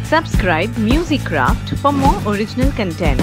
Subscribe Musicraft for more original content.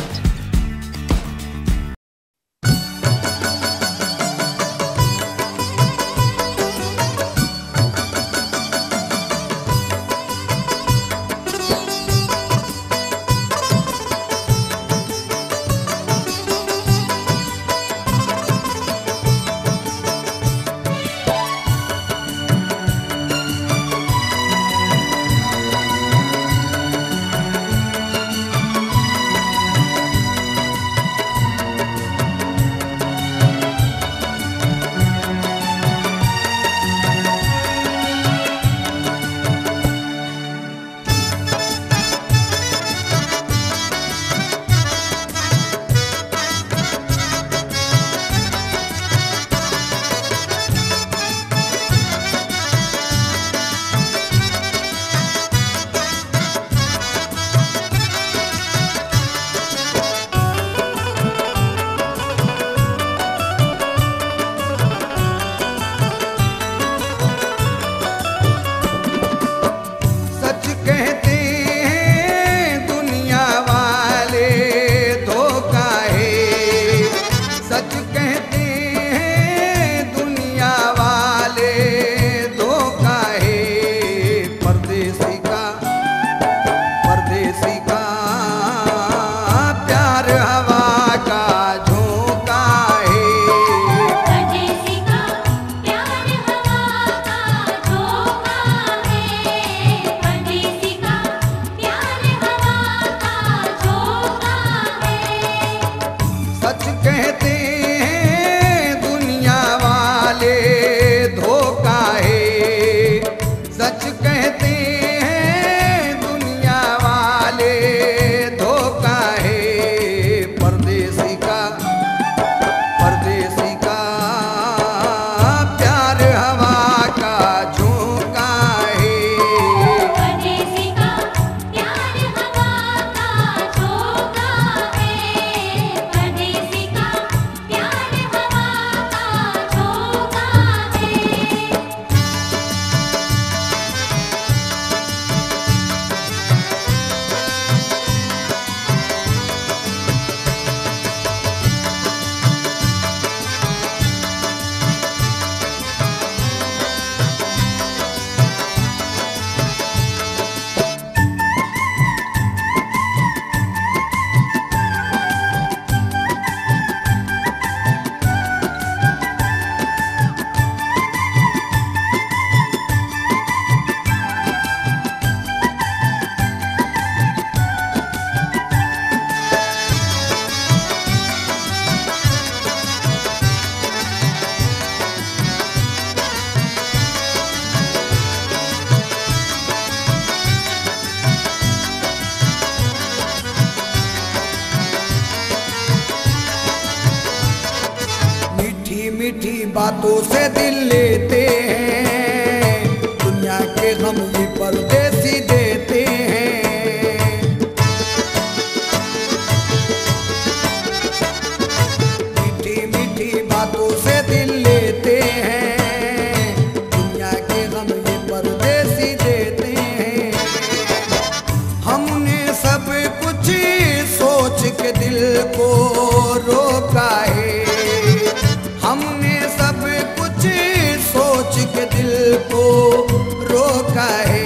मीठी बातों से दिल लेते हैं, दुनिया के गम ये परदेसी देते हैं। मीठी मीठी बातों से दिल लेते हैं, दुनिया के गम ये परदेसी देते हैं। हमने सब कुछ सोच के दिल को रोका है, हमने सब कुछ सोच के दिल को रोका है।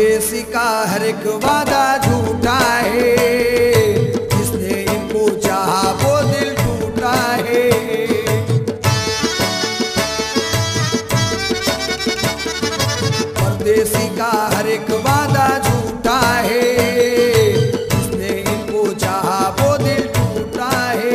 परदेसी का हर एक वादा झूठा है, जिसने इनको चाहा वो दिल टूटा है। परदेसी का हर एक वादा झूठा है, जिसने इनको चाहा वो दिल टूटा है।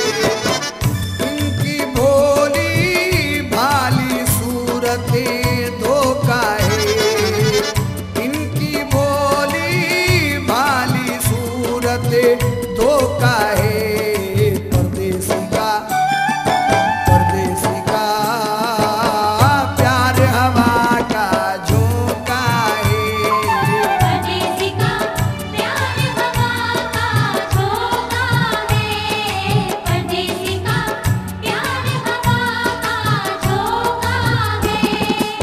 इनकी भोली भाली सूरतें धोखा है, इनकी भोली भाली सूरतें धोखा है। परदेसी का प्यार हवा का झोंका है। परदेसी का प्यार हवा का झोंका है। परदेसी का प्यार हवा का झोंका है।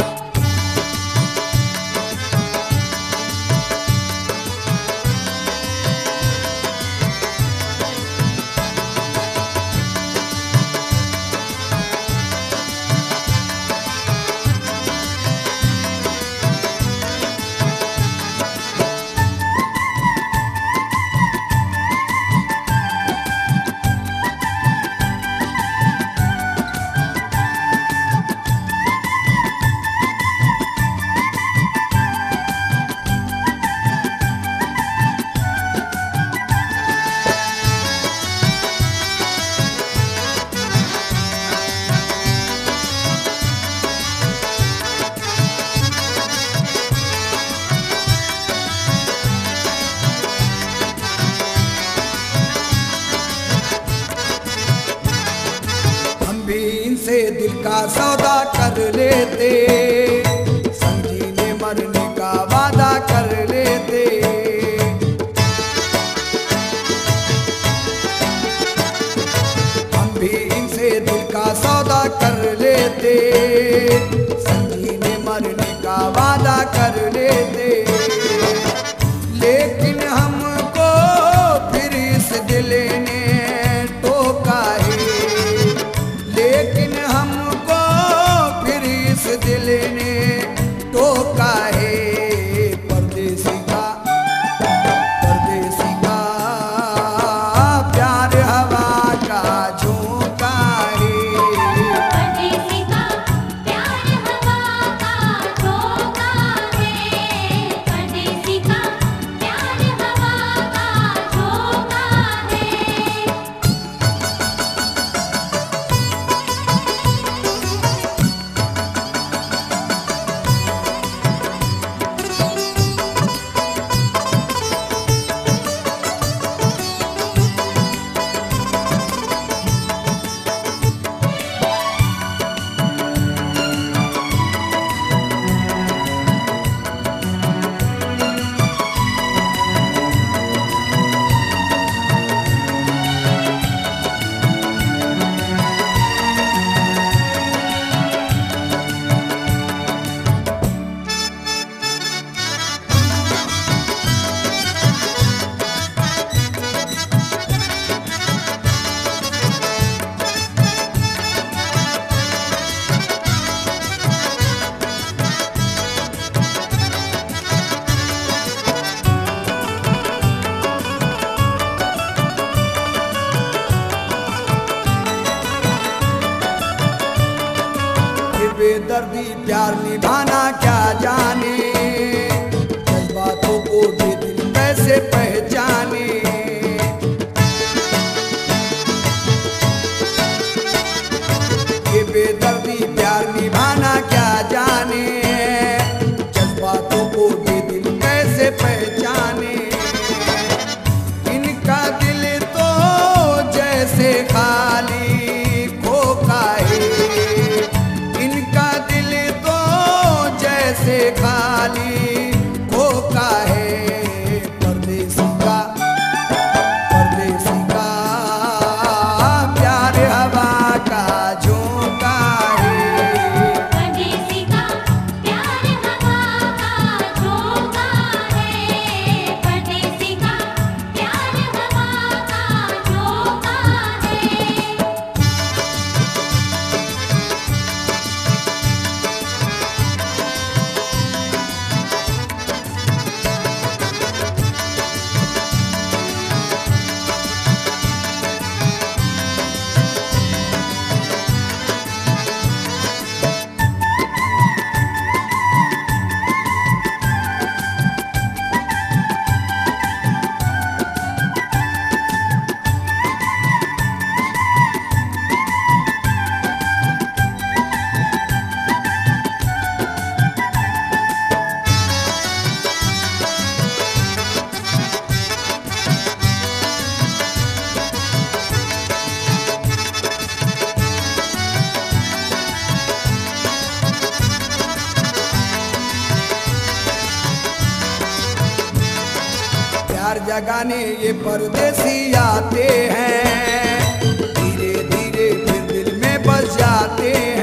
हम भी इनसे दिल का सौदा कर लेते, संजीने मरने का वादा कर लेते। हम भी इनसे दिल का सौदा कर लेते, संजीने मरने का वादा कर लेते। लेकिन हमको फिर इस दिल ने टोका है, लेकिन हमको फिर इस दिल ने टोका है। परदेसी का प्यार हवा का झोंका है। परदेसी का प्यार हवा का झोंका है। परदेसी का प्यार हवा का झोंका है। बेदर्दी प्यार निभाना क्या जाने, जज्बातों को भी दिल कैसे पहचाने। ये बेदर्दी प्यार निभाना क्या जाने, जज्बातों को भी दिल कैसे पहचाने। इनका दिल तो जैसे खाली खोखा है, इनका दिल तो जैसे खाली खोखा है। परदेसी का प्यार हवा का झोंका है। परदेसी का प्यार हवा का झोंका है। परदेसी का प्यार हवा का झोंका है। प्यार जगाने ये परदेसी आते हैं, धीरे धीरे फिर दिल में बस जाते हैं।